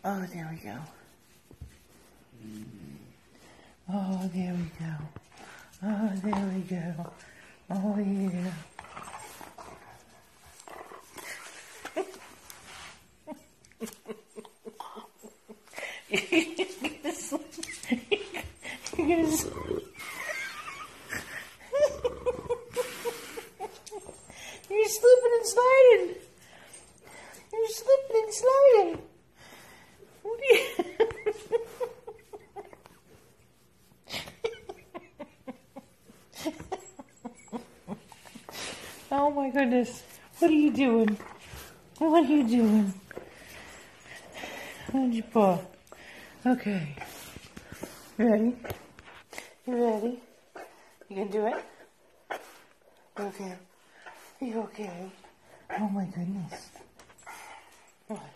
Oh, there we go. Oh, there we go. Oh, there we go. Oh, yeah. You're gonna slip. You're gonna slip. You're slipping and sliding. You're slipping and sliding. What are you? Oh my goodness. What are you doing? What are you doing? How'd you paw? Okay. You ready? You ready? You gonna do it? You okay? You okay? Oh my goodness. What?